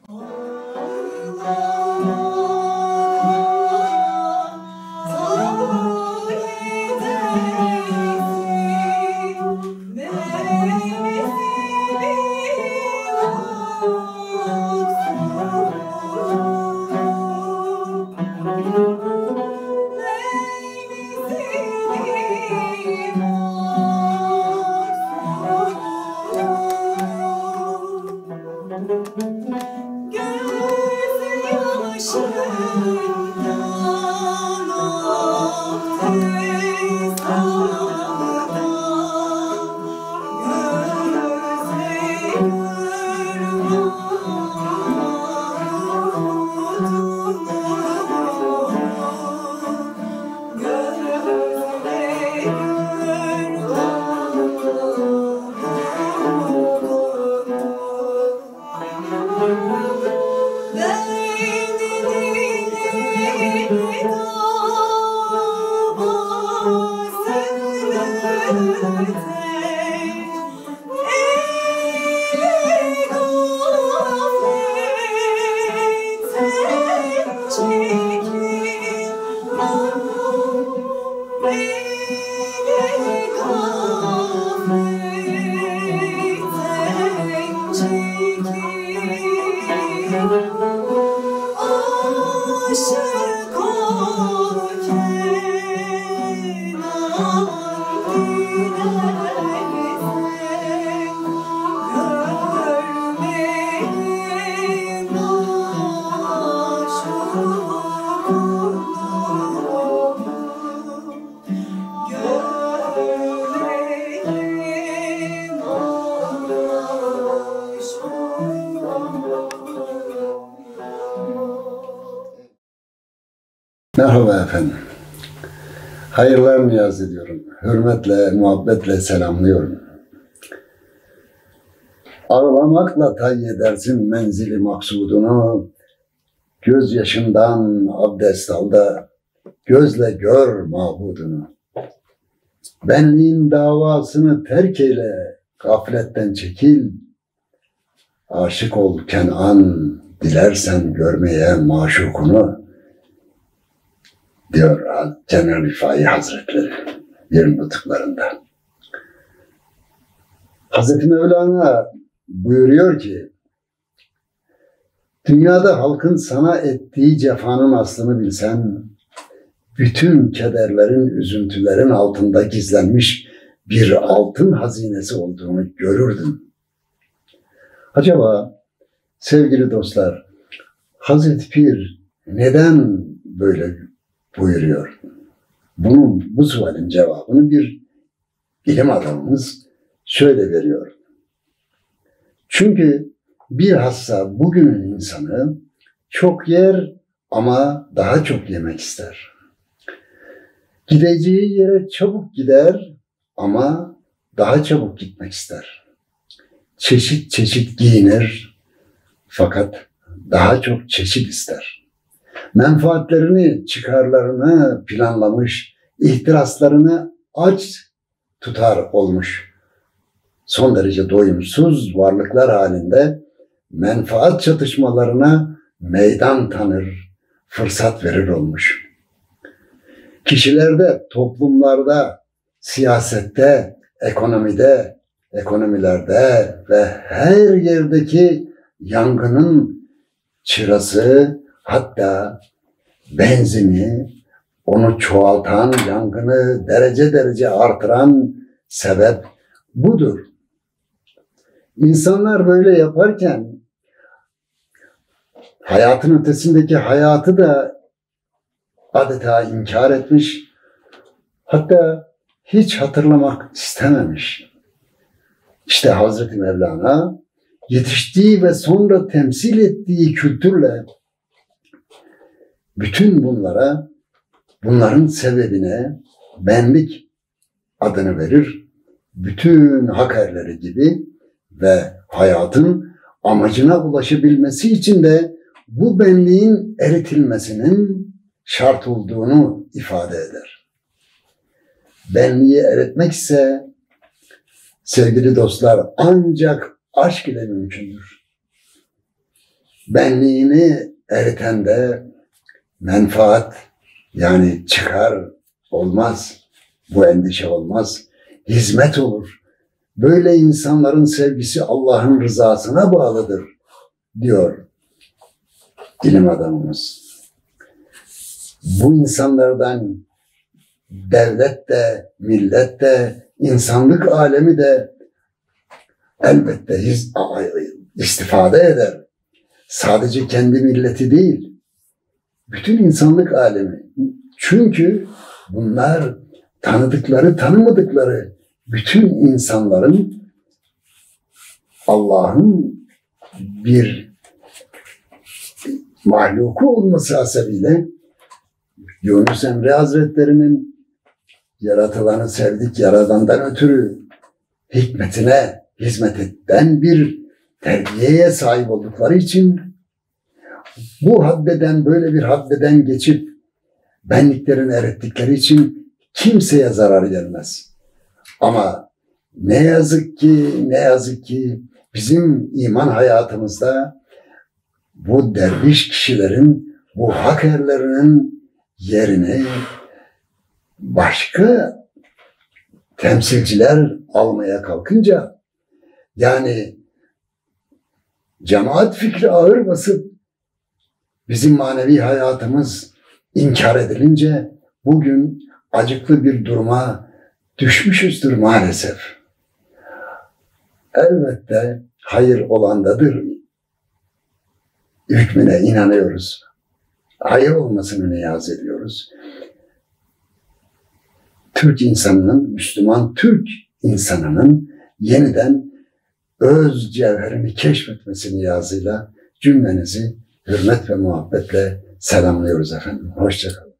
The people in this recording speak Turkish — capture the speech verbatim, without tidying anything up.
Merhaba efendim. Hayırlar niyaz ediyorum. Hürmetle, muhabbetle selamlıyorum. Ağlamakla tayy edersin menzili maksudunu, gözyaşından abdest al da gözle gör mabudunu. Benliğin davasını terk eyle, gafletten çekil. Aşık ol Kenan, dilersen görmeye maşukunu, diyor Cenab-ı Rifai Hazretleri bir nutuklarında. Hazreti Mevlana buyuruyor ki, dünyada halkın sana ettiği cefanın aslını bilsen, bütün kederlerin, üzüntülerin altında gizlenmiş bir altın hazinesi olduğunu görürdün. Acaba sevgili dostlar, Hazreti Pir neden böyle buyuruyor? Bunun, bu sualin cevabını bir ilim adamımız şöyle veriyor. Çünkü bilhassa bugünün insanı çok yer ama daha çok yemek ister. Gideceği yere çabuk gider ama daha çabuk gitmek ister. Çeşit çeşit giyinir fakat daha çok çeşit ister. Menfaatlerini, çıkarlarını planlamış, ihtiraslarını aç tutar olmuş. Son derece doyumsuz varlıklar halinde menfaat çatışmalarına meydan tanır, fırsat verir olmuş. Kişilerde, toplumlarda, siyasette, ekonomide, ekonomilerde ve her yerdeki yangının çırası, hatta benzini, onu çoğaltan, yangını derece derece artıran sebep budur. İnsanlar böyle yaparken hayatın ötesindeki hayatı da adeta inkar etmiş, hatta hiç hatırlamak istememiş. İşte Hazreti Mevlana yetiştiği ve sonra temsil ettiği kültürle bütün bunlara, bunların sebebine benlik adını verir. Bütün hak erleri gibi ve hayatın amacına ulaşabilmesi için de bu benliğin eritilmesinin şart olduğunu ifade eder. Benliği eritmek ise sevgili dostlar ancak aşk ile mümkündür. benliğini eriten de menfaat, yani çıkar olmaz, bu endişe olmaz, hizmet olur. Böyle insanların sevgisi Allah'ın rızasına bağlıdır diyor ilim adamımız. Bu insanlardan devlet de, millet de, insanlık alemi de elbette istifade eder. Sadece kendi milleti değil, bütün insanlık alemi. Çünkü bunlar tanıdıkları, tanımadıkları bütün insanların Allah'ın bir mahluku olması hasebiyle Yunus Emre Hazretleri'nin yaratılanı sevdik yaradandan ötürü hikmetine hizmet eden bir terbiyeye sahip oldukları için bu haddeden, böyle bir haddeden geçip benliklerini erittikleri için kimseye zarar gelmez. Ama ne yazık ki, ne yazık ki bizim iman hayatımızda bu derviş kişilerin, bu hak erlerinin yerini başka temsilciler almaya kalkınca, yani cemaat fikri ağır basıp bizim manevi hayatımız inkar edilince bugün acıklı bir duruma düşmüşüzdür maalesef. Elbette hayır olandadır hükmüne inanıyoruz. Hayır olmasını niyaz ediyoruz. Türk insanının, Müslüman Türk insanının yeniden öz cevherini keşfetmesi niyazıyla cümlenizi hürmet ve muhabbetle selamlıyoruz efendim. Hoşça kalın.